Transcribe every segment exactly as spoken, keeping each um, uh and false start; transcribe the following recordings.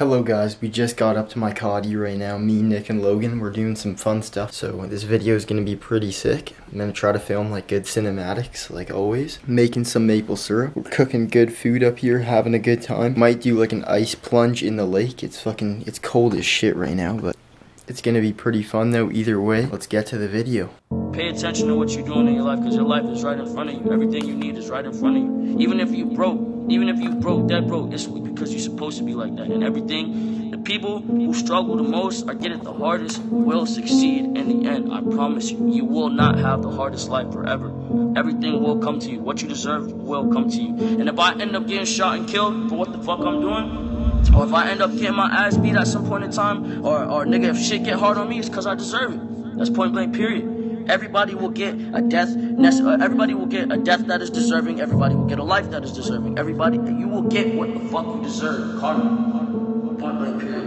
Hello guys, we just got up to my Coddy right now. Me, Nick, and Logan, we're doing some fun stuff. So this video is gonna be pretty sick. I'm gonna try to film like good cinematics, like always. Making some maple syrup. We're cooking good food up here, having a good time. Might do like an ice plunge in the lake. It's fucking, it's cold as shit right now, but it's gonna be pretty fun though either way. Let's get to the video. Pay attention to what you're doing in your life, because your life is right in front of you. Everything you need is right in front of you. Even if you broke, even if you broke, dead broke, it's because you're supposed to be like that. And everything, the people who struggle the most or get it the hardest will succeed in the end. I promise you. You will not have the hardest life forever. Everything will come to you. What you deserve will come to you. And if I end up getting shot and killed for what the fuck I'm doing, or if I end up getting my ass beat at some point in time, or, or nigga, if shit get hard on me, it's because I deserve it. That's point blank, period. Everybody will get a death. Uh, everybody will get a death that is deserving. Everybody will get a life that is deserving. Everybody, you will get what the fuck you deserve. Karma. Point blank, period.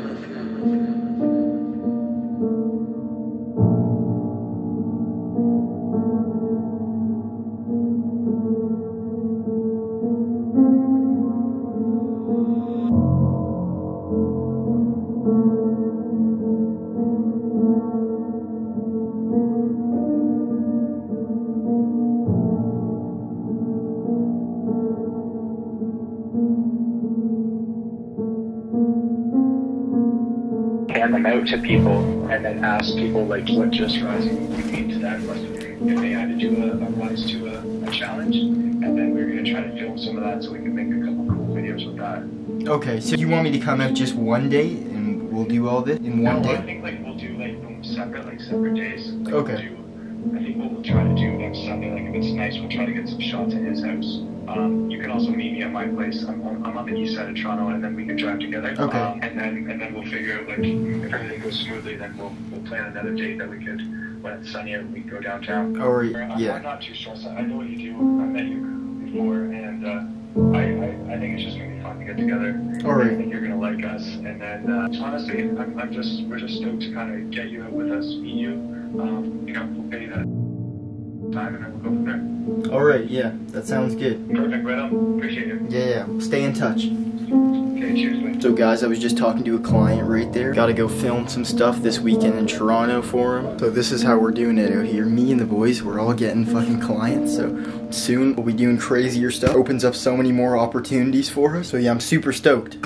hand them out to people and then ask people like what just rising would mean to them if they had to do a, a rise to a, a challenge, and then we we're going to try to film some of that so we can make a couple cool videos with that. Okay, so you want me to come out just one day and we'll do all this in one no, day? I think like we'll do like them separate, like separate days. Like, okay. We'll do, I think what we'll try to do next Sunday, like if it's nice, we'll try to get some shots at his house. Um, you can also meet me at my place. I'm, I'm on the east side of Toronto, and then we can drive together. Okay. Um, and then and then we'll figure out like if everything goes smoothly, then we'll we'll plan another date that we could when it's sunny and we can go downtown. Or I'm, yeah. I'm not too stressed. I know what you do. I met you before, and uh, I, I I think it's just gonna be fun to get together. All right. I think you're gonna like us, and then uh, honestly, I'm, I'm just we're just stoked to kind of get you out with us, meet you. Um, you know, we'll pay that time, and then we'll go from there. Alright, yeah, that sounds good. Perfect, right on. Appreciate it. Yeah, yeah, stay in touch. Okay, cheers, mate. So guys, I was just talking to a client right there. Gotta go film some stuff this weekend in Toronto for him. So this is how we're doing it out here. Me and the boys, we're all getting fucking clients. So soon we'll be doing crazier stuff. Opens up so many more opportunities for us. So yeah, I'm super stoked.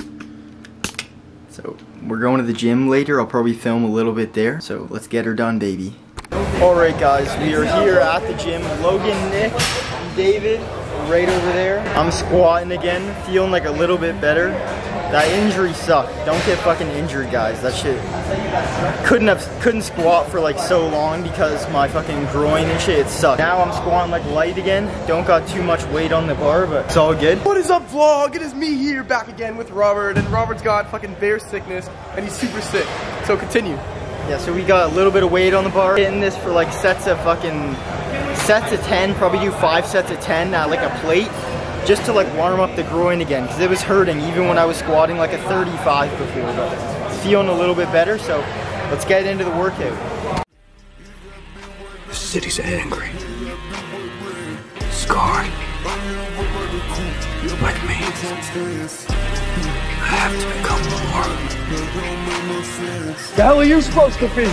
So we're going to the gym later. I'll probably film a little bit there. So let's get her done, baby. Alright guys, we are here at the gym. Logan, Nick, and David are right over there. I'm squatting again, feeling like a little bit better. That injury sucked. Don't get fucking injured, guys. That shit. Couldn't have couldn't squat for like so long because my fucking groin and shit, it sucked. Now I'm squatting like light again. Don't got too much weight on the bar, but it's all good. What is up, vlog? It is me here back again with Robert, and Robert's got fucking bear sickness and he's super sick. So continue. Yeah, so we got a little bit of weight on the bar. Hitting this for like sets of fucking, sets of ten, probably do five sets of ten at like a plate, just to like warm up the groin again, because it was hurting even when I was squatting like a thirty-five before, but it's feeling a little bit better, so let's get into the workout. The city's angry, scarred, like me. I have to become more. The hell are you supposed to be?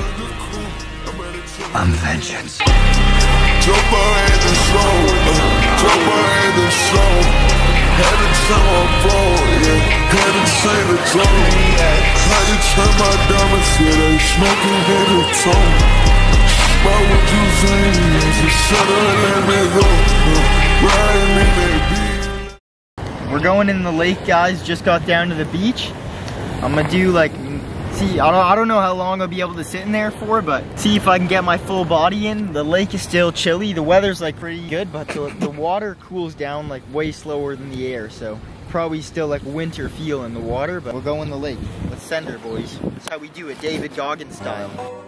I'm vengeance. Drop her head and slow, drop her head and slow. Headed to my phone, yeah. Headed to say the tone. Try to turn my diamonds, yeah. They smoking heavy tone. But what you saying is you shut her and let me go. Riding in that beat. We're going in the lake, guys. Just got down to the beach. I'm gonna do like, see, I don't, I don't know how long I'll be able to sit in there for, but see if I can get my full body in. The lake is still chilly. The weather's like pretty good, but the, the water cools down like way slower than the air, so probably still like winter feel in the water, but we'll go in the lake. Let's send her, boys. That's how we do it, David Goggins style.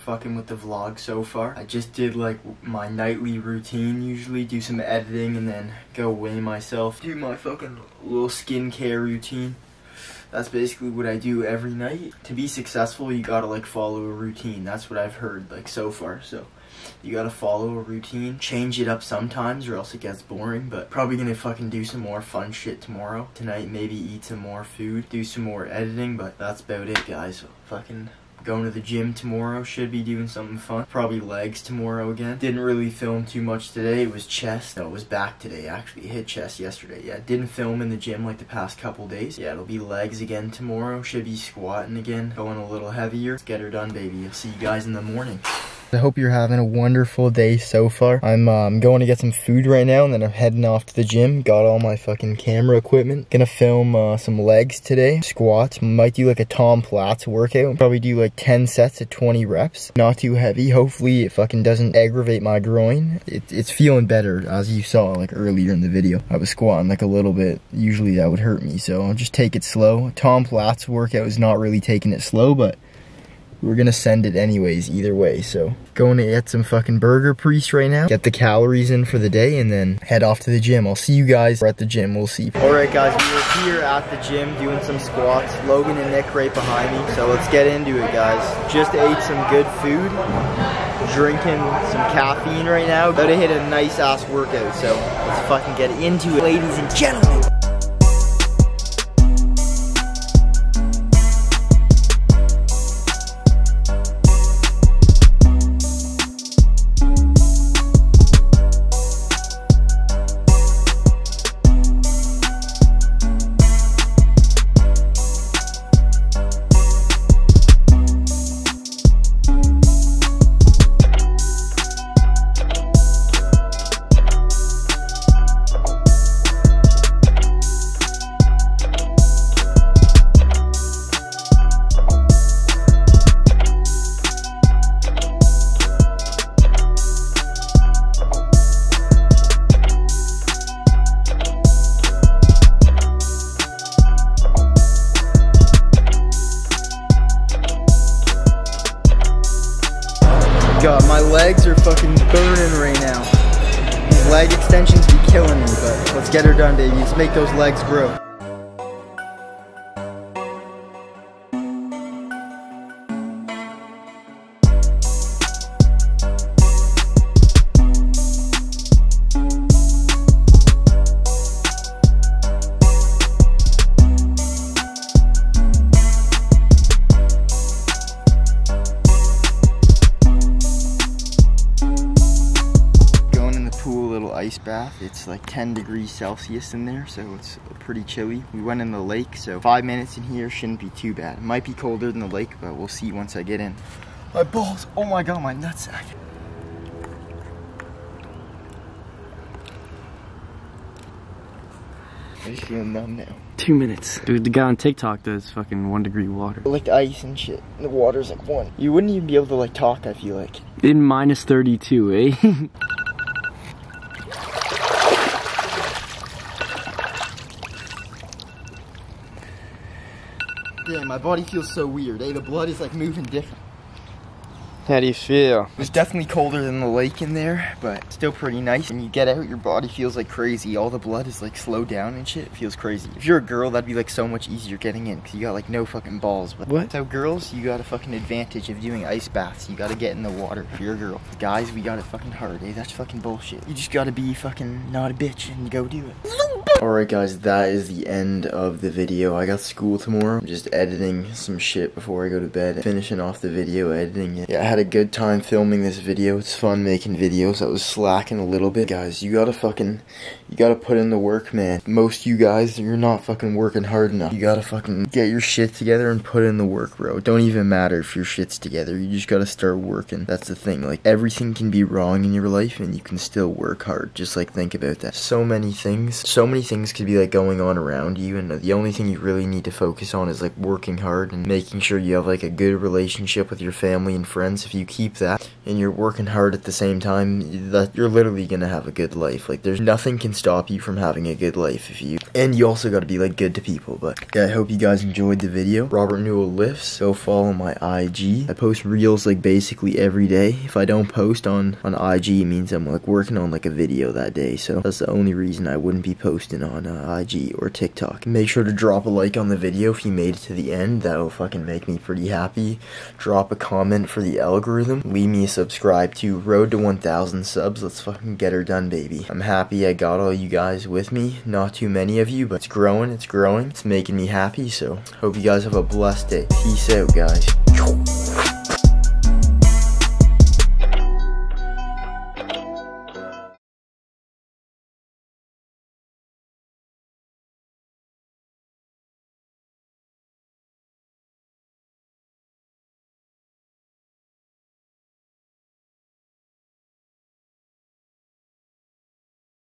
fucking with the vlog so far. I just did like my nightly routine, usually do some editing and then go weigh myself, do my fucking little skincare routine. That's basically what I do every night. To be successful, you gotta like follow a routine. That's what I've heard like so far. So you gotta follow a routine, change it up sometimes or else it gets boring, but probably gonna fucking do some more fun shit tomorrow. Tonight maybe eat some more food, do some more editing, but that's about it, guys. So fucking going to the gym tomorrow, should be doing something fun. Probably legs tomorrow again. Didn't really film too much today. It was chest. No, it was back today actually. Hit chest yesterday. Yeah, didn't film in the gym like the past couple days. Yeah, it'll be legs again tomorrow. Should be squatting again, going a little heavier. Let's get her done, baby. I'll see you guys in the morning. I hope you're having a wonderful day so far. I'm um, going to get some food right now and then I'm heading off to the gym. Got all my fucking camera equipment. Gonna film uh, some legs today. Squats. Might do like a Tom Platz workout. Probably do like ten sets at twenty reps. Not too heavy. Hopefully it fucking doesn't aggravate my groin. It, it's feeling better as you saw like earlier in the video. I was squatting like a little bit. Usually that would hurt me, so I'll just take it slow. Tom Platz workout is not really taking it slow, but we're gonna send it anyways, either way. So going to get some fucking Burger Priest right now, get the calories in for the day, and then head off to the gym. I'll see you guys at the gym. We'll see. All right, guys, we were here at the gym doing some squats. Logan and Nick right behind me. So let's get into it, guys. Just ate some good food, drinking some caffeine right now. About to hit a nice ass workout. So let's fucking get into it, ladies and gentlemen. God, my legs are fucking burning right now. These leg extensions be killing me, but let's get her done, baby. Let's make those legs grow. Ice bath. It's like ten degrees Celsius in there, so it's pretty chilly. We went in the lake, so five minutes in here shouldn't be too bad. It might be colder than the lake, but we'll see once I get in. My balls, oh my god, my nutsack. I just feel numb now. Two minutes. Dude, the guy on TikTok does fucking one degree water. Like ice and shit. The water's like one. You wouldn't even be able to like talk, I feel like. In minus thirty-two, eh? Damn, my body feels so weird, eh? The blood is like moving different. How do you feel? It was definitely colder than the lake in there, but still pretty nice. When you get out, your body feels like crazy. All the blood is like slowed down and shit. It feels crazy. If you're a girl, that'd be like so much easier getting in because you got like no fucking balls. But what? So girls, you got a fucking advantage of doing ice baths. You gotta get in the water if you're a girl. Guys, we got it fucking hard, eh? That's fucking bullshit. You just gotta be fucking not a bitch and go do it. Alright guys, that is the end of the video. I got school tomorrow. I'm just editing some shit before I go to bed. Finishing off the video, editing it. Yeah, I had a good time filming this video. It's fun making videos. I was slacking a little bit. Guys, you gotta fucking, you gotta put in the work, man. Most of you guys, you're not fucking working hard enough. You gotta fucking get your shit together and put in the work, bro. It don't even matter if your shit's together. You just gotta start working. That's the thing. Like, everything can be wrong in your life and you can still work hard. Just like, think about that. So many things. So many things could be like going on around you, and the only thing you really need to focus on is like working hard and making sure you have like a good relationship with your family and friends. If you keep that and you're working hard at the same time, that you're literally gonna have a good life. Like there's nothing can stop you from having a good life if you, and you also got to be like good to people. But yeah, I hope you guys enjoyed the video. Robert Newell lifts. Go follow my I G. I post reels like basically every day. If I don't post on on I G, it means I'm like working on like a video that day, so that's the only reason I wouldn't be posting on uh, I G or TikTok. Make sure to drop a like on the video if you made it to the end. That'll fucking make me pretty happy. Drop a comment for the algorithm. Leave me a subscribe to Road to one thousand subs. Let's fucking get her done, baby. I'm happy I got all you guys with me. Not too many of you, but it's growing, it's growing. It's making me happy, so hope you guys have a blessed day. Peace out, guys.